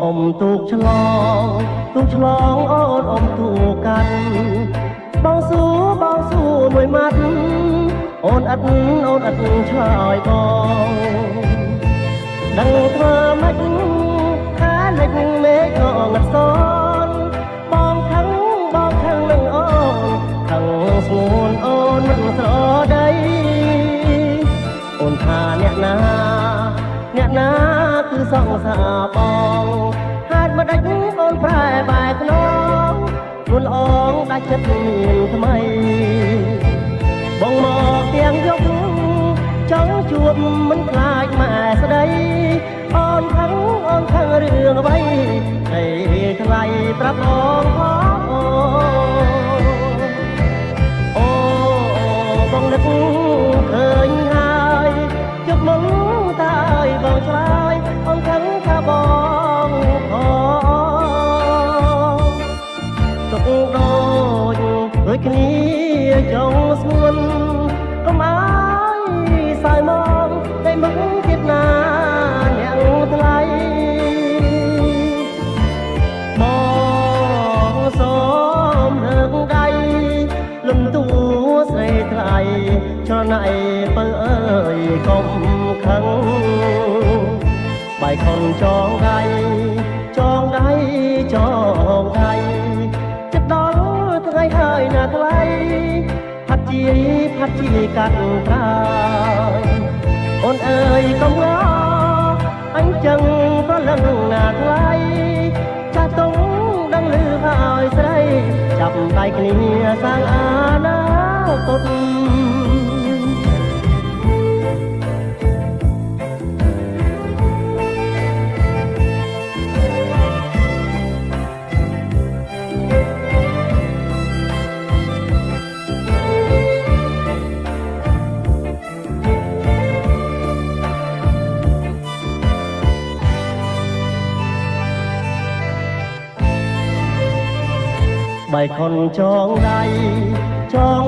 ទូកឆ្លងអូនអុំទូកកាន់បងស៊ូមួយម៉ាត់អូនអត់ឆ្លើយបងដឹងធ្វើម៉េចថាលិចមេឃងងឹតសនបងខឹងនឹងអូនខឹងស្ងួនអូនមិនស្រដីអូនថាអ្នកណាគឺសង្សារបងហេតុមិនដេចអូនប្រែបែកខ្នងខ្លួនអងដាច់ចិត្តមានថ្មីបងមកទាំងយប់ចង់ជួបមិនខ្លាចម៉ែស្ដីអូនខឹងរឿងអ្វីให้ថ្លៃប្រាប់បងអូបងនឹកឃើញហើយជប់មុនតើអើយបងឆ្លើយអូនខឹងថាបងទុកដូចគ្នាចង់ស្ងួនកុំឲ្យសើមកតែមុខទៀតណាអ្នកថ្លៃបងសូមលើកដៃលំទួស្រីថ្លៃច្រណៃបើអើយកុំខឹងបាយខុនចងដៃចិត្តដល់ថ្ងៃហើយណាថ្លៃផាត់ជាកាត់ត្រើយអូនអើយកុំងអញ្ចឹងប្រលឹងណាថ្លៃចាស់តុងដឹងឮហើយស្រីចាប់ដៃគ្នាសាងអនាគតបាយខុនចងដៃចិត្ត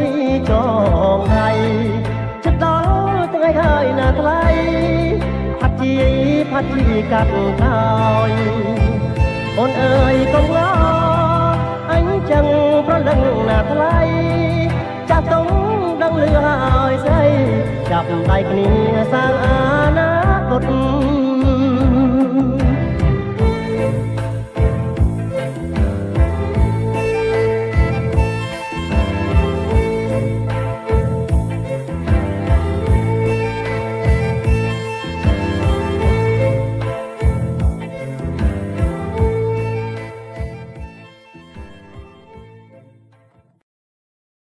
ដល់ថ្ងៃហើយណាថ្លៃផាត់ជាកាត់ត្រើយអូនអើយកុំងអញ្ចឹងប្រលឹងណាថ្លៃចាស់តុងដឹងឮហើយស្រីចាប់ដៃគ្នាសាង